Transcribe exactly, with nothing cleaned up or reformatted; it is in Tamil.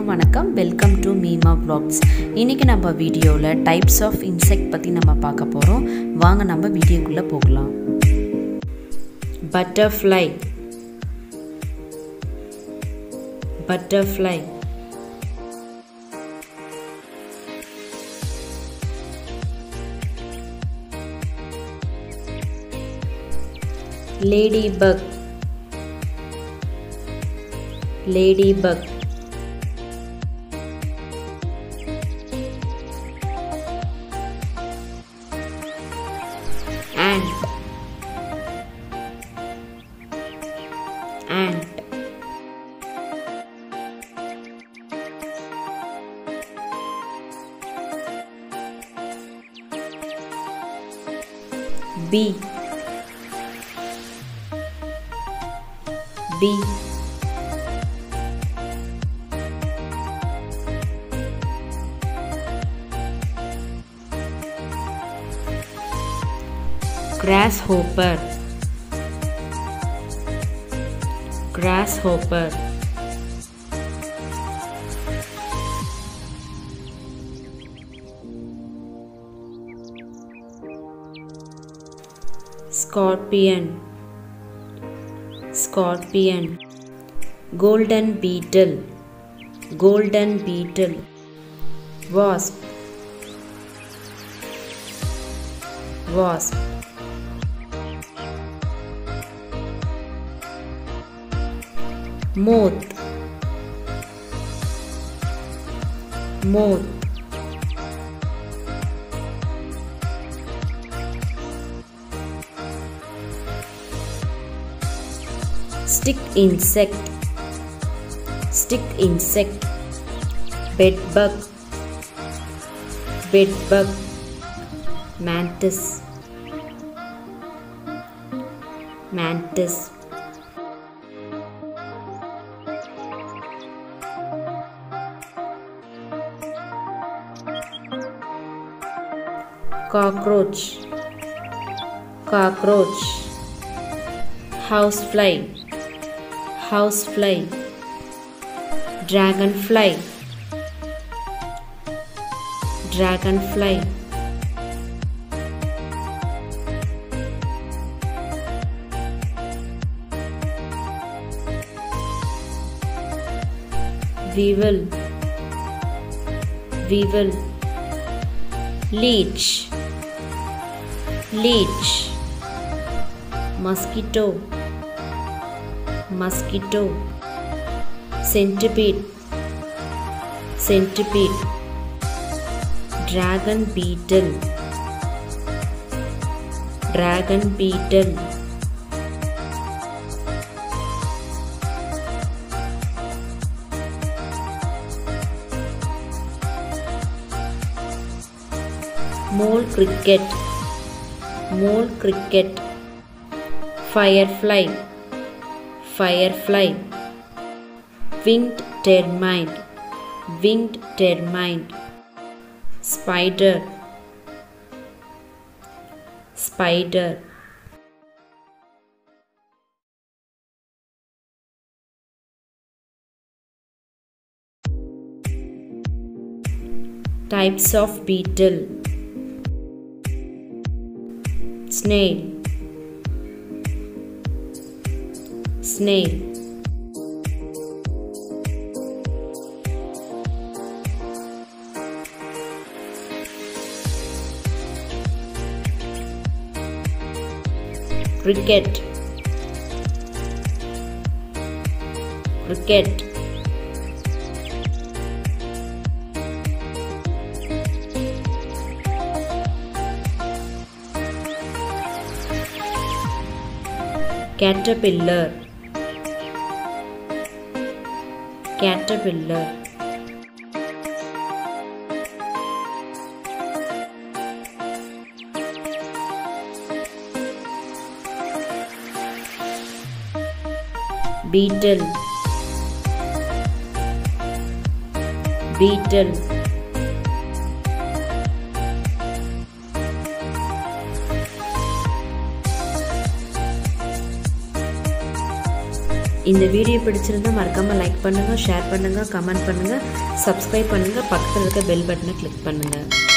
எல்லாருக்கும் வணக்கம். Welcome to Meema vlogs. இன்னைக்கு நம்ம வீடியோல டைப்ஸ் ஆஃப் இன்செக்ட் பத்தி நம்ம பார்க்க போறோம். வாங்க நம்ம வீடியோக்குள்ள போகலாம். Butterfly, butterfly, ladybug, ladybug, ant, ant, bee, bee, grasshopper, grasshopper, scorpion, scorpion, golden beetle, golden beetle, wasp, wasp, moth, moth, stick insect, stick insect, bedbug, bedbug, mantis, mantis, cockroach, cockroach, housefly, housefly, dragonfly, dragonfly, weevil, weevil, leech, leech, mosquito, mosquito, centipede, centipede, dragon beetle, dragon beetle, mole cricket, mole cricket, firefly, firefly, winged termite, winged termite, spider, spider, types of beetle, snail, snail, cricket, cricket, caterpillar, caterpillar, beetle, beetle, இந்த வீடியோ பிடிச்சிருந்தா மறக்காமல் லைக் பண்ணுங்கள், ஷேர் பண்ணுங்கள், கமெண்ட் பண்ணுங்கள், சப்ஸ்கிரைப் பண்ணுங்கள், பக்கத்தில் இருக்க பெல் பட்டனை கிளிக் பண்ணுங்கள்.